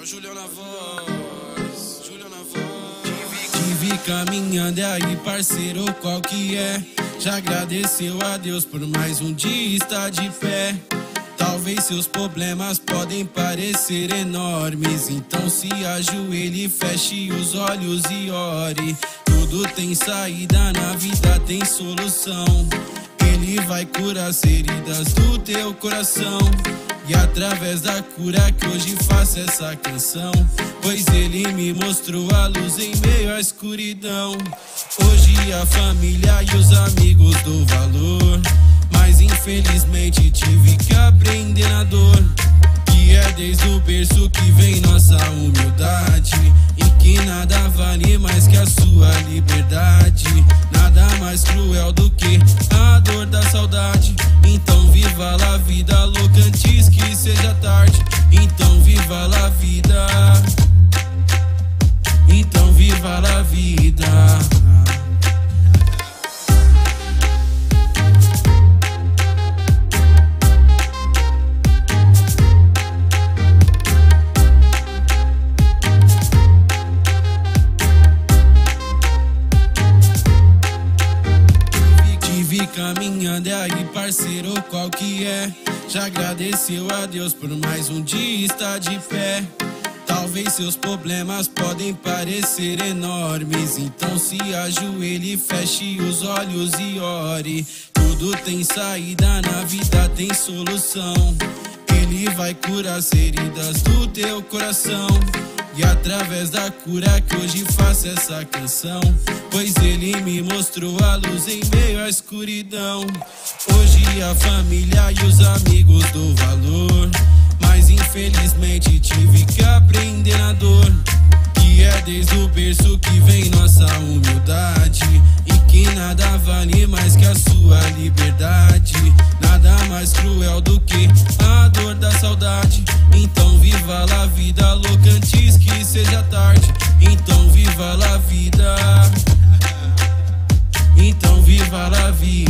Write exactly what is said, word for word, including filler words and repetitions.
Júlio na voz, Júlio na voz. Te vi caminhando, e aí parceiro, qual que é? Já agradeceu a Deus por mais um dia estar de pé? Talvez seus problemas podem parecer enormes, então se ajoelhe, feche os olhos e ore. Tudo tem saída na vida, tem solução. Ele vai curar as feridas do teu coração. E através da cura que hoje faço essa canção, pois ele me mostrou a luz em meio à escuridão. Hoje a família e os amigos dou valor, mas infelizmente tive que aprender na dor. Que é desde o berço que vem nossa humildade, e que nada vale mais que a sua liberdade. Nada mais cruel do que a dor da saudade. Então viva a vida louca antes que seja tarde. Então viva a vida. Então viva a vida. Caminhando, e aí parceiro, qual que é? Já agradeceu a Deus por mais um dia estar de pé? Talvez seus problemas podem parecer enormes, então se ajoelhe, feche os olhos e ore. Tudo tem saída na vida, tem solução. Ele vai curar as feridas do teu coração. E através da cura que hoje faço essa canção, pois ele me mostrou a luz em meio à escuridão. Hoje a família e os amigos dou valor, mas infelizmente tive que aprender na dor. Que é desde o berço que vem nossa humildade, e que nada vale mais que a sua liberdade. Nada mais cruel do que a dor da saudade. Então viva a vida louca antes que seja tarde. Então viva a vida. Então viva a vida.